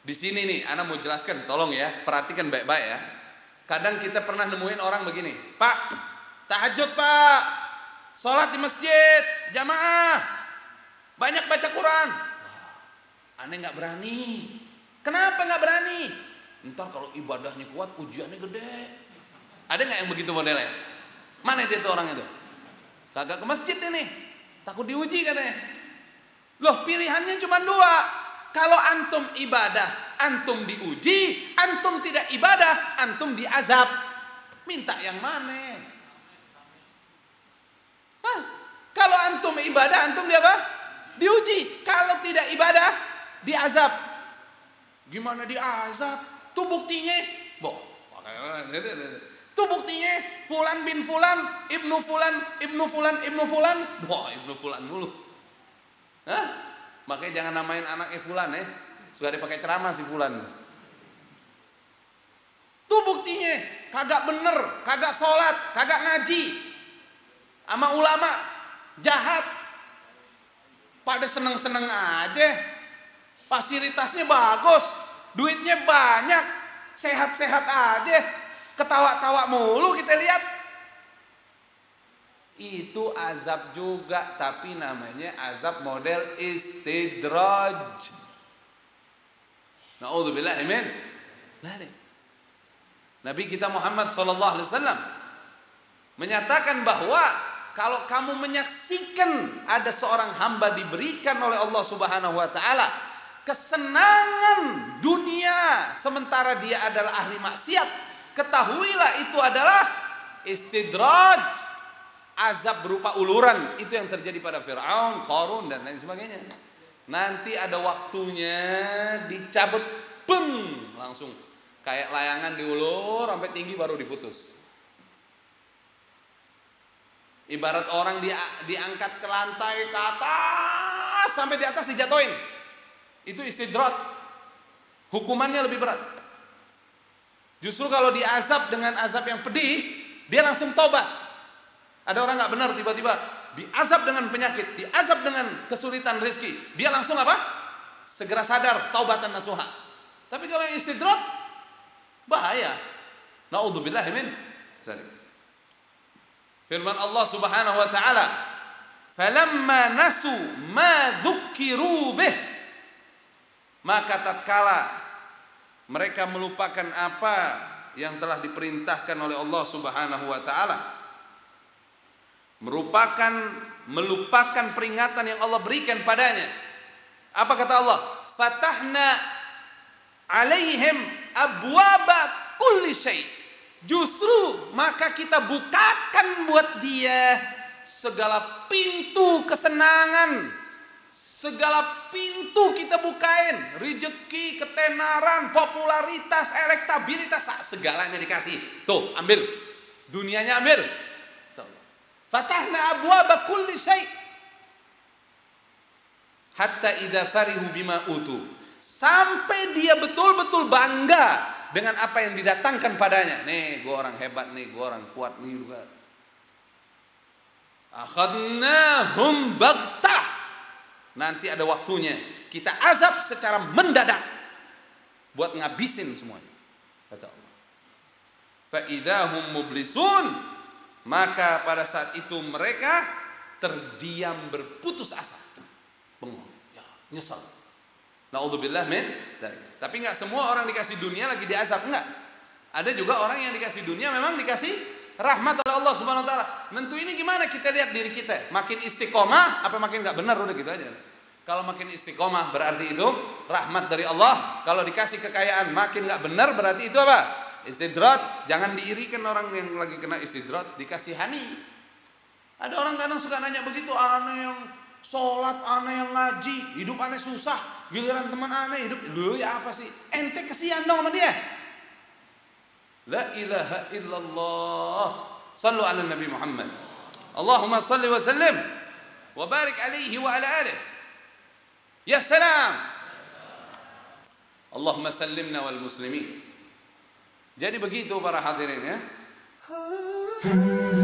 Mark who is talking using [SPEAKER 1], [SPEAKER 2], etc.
[SPEAKER 1] Di sini nih, ana mau jelaskan, tolong ya, perhatikan baik-baik ya. Kadang kita pernah nemuin orang begini, Pak, tahajud Pak, sholat di masjid, jamaah, banyak baca Quran. Aneh nggak berani. Kenapa nggak berani? Ntar kalau ibadahnya kuat, ujiannya gede. Ada nggak yang begitu modelnya? Mana dia tuh orang itu? Kagak ke masjid ini, takut diuji katanya. Loh, pilihannya cuma dua. Kalau antum ibadah, antum diuji. Antum tidak ibadah, antum diazab. Minta yang mana? Hah? Kalau antum ibadah, antum di apa? Diuji. Kalau tidak ibadah, diazab. Gimana diazab? Tuh buktinya. Tuh buktinya. Fulan bin Fulan, Ibnu Fulan, Ibnu Fulan, Ibnu Fulan. Wah, Ibnu Fulan mulu. Hah? Makanya jangan namain anaknya Fulan ya. Sudah dipakai ceramah si Fulan. Tuh buktinya. Kagak bener, kagak sholat, kagak ngaji. Sama ulama jahat. Pada seneng-seneng aja. Fasilitasnya bagus, duitnya banyak, sehat-sehat aja. Ketawa-tawa mulu kita lihat. Itu azab juga, tapi namanya azab model istidraj. Na'udzubillah, amin. Nabi kita Muhammad sallallahu alaihi wasallam menyatakan bahwa kalau kamu menyaksikan ada seorang hamba diberikan oleh Allah Subhanahu wa taala kesenangan dunia sementara dia adalah ahli maksiat, ketahuilah itu adalah istidraj. Azab berupa uluran, itu yang terjadi pada Fir'aun, Qarun dan lain sebagainya. Nanti ada waktunya dicabut, beng, langsung kayak layangan diulur sampai tinggi baru diputus. Ibarat orang diangkat ke lantai ke atas sampai di atas dijatoin. Itu istidrat. Hukumannya lebih berat. Justru kalau diazab dengan azab yang pedih, dia langsung tobat. Ada orang nggak benar tiba-tiba diazab dengan penyakit, diazab dengan kesulitan rezeki, dia langsung apa? Segera sadar, taubatan nasuha. Tapi kalau yang istidrat bahaya. Naudzubillah min dzalik. Firman Allah Subhanahu wa taala, "Falamma nasu ma dzukiru bih." Maka tatkala mereka melupakan apa yang telah diperintahkan oleh Allah Subhanahu wa taala, melupakan peringatan yang Allah berikan padanya. Apa kata Allah? Fatahna alaihim abwaba kulli syai. Justru maka kita bukakan buat dia segala pintu kesenangan, segala pintu kita bukain, rezeki, ketenaran, popularitas, elektabilitas, segalanya dikasih. Tuh, ambil. Dunianya ambil. Fatahna abwaba kulli syai hatta idza farihu bima utu, sampai dia betul-betul bangga dengan apa yang didatangkan padanya. Nih, gua orang hebat nih, gua orang kuat nih juga. Akhadnahum baghtah. Nanti ada waktunya kita azab secara mendadak buat ngabisin semuanya. Kata Allah. Fa idzahum mublisun. Maka pada saat itu mereka terdiam berputus asa, bengong, ya, nyesal. Naudzubillah min dzalik. Tapi nggak semua orang dikasih dunia lagi diazab, enggak. Ada juga orang yang dikasih dunia memang dikasih rahmat oleh Allah Subhanahu wa taala. Nentu ini gimana kita lihat diri kita? Makin istiqomah apa makin nggak benar, udah gitu aja. Kalau makin istiqomah berarti itu rahmat dari Allah. Kalau dikasih kekayaan makin nggak benar berarti itu apa? Istidrat. Jangan diirikan orang yang lagi kena istidrat, dikasihani. Ada orang kadang suka nanya begitu, aneh yang sholat, aneh yang ngaji, hidup aneh susah, giliran teman aneh hidup, lu ya apa sih? Ente kesian dong sama dia. La ilaha illallah. Sallu ala Nabi Muhammad. Allahumma salli wa sallim wa barik alaihi wa ala alihi. Ya salam. Allahumma sallimna wal muslimin. Jadi begitu para hadirin ya.